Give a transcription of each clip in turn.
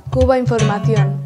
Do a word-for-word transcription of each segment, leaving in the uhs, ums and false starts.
Cuba Información.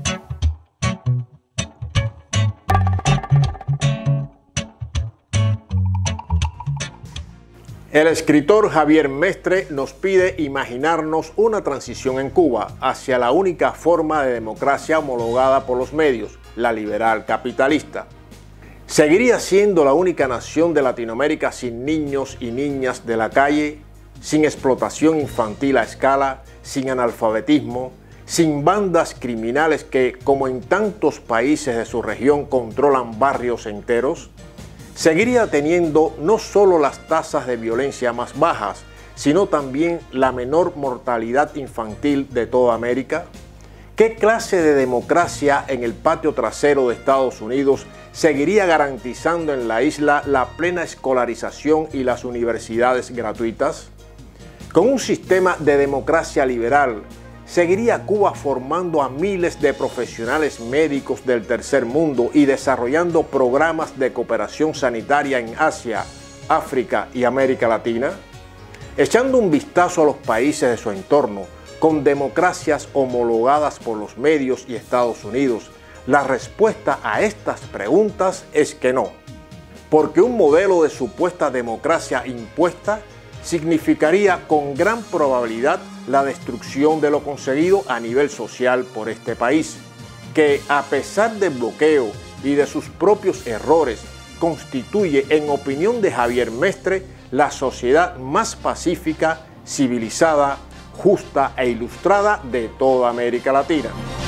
El escritor Javier Mestre nos pide imaginarnos una transición en Cuba hacia la única forma de democracia homologada por los medios, la liberal capitalista. ¿Seguiría siendo la única nación de Latinoamérica sin niños y niñas de la calle, sin explotación infantil a escala, sin analfabetismo, sin bandas criminales que, como en tantos países de su región, controlan barrios enteros? ¿Seguiría teniendo no solo las tasas de violencia más bajas, sino también la menor mortalidad infantil de toda América? ¿Qué clase de democracia en el patio trasero de Estados Unidos seguiría garantizando en la isla la plena escolarización y las universidades gratuitas? Con un sistema de democracia liberal, ¿seguiría Cuba formando a miles de profesionales médicos del tercer mundo y desarrollando programas de cooperación sanitaria en Asia, África y América Latina? Echando un vistazo a los países de su entorno, con democracias homologadas por los medios y Estados Unidos, la respuesta a estas preguntas es que no, porque un modelo de supuesta democracia impuesta significaría con gran probabilidad la destrucción de lo conseguido a nivel social por este país, que a pesar del bloqueo y de sus propios errores, constituye, en opinión de Javier Mestre, la sociedad más pacífica, civilizada, justa e ilustrada de toda América Latina.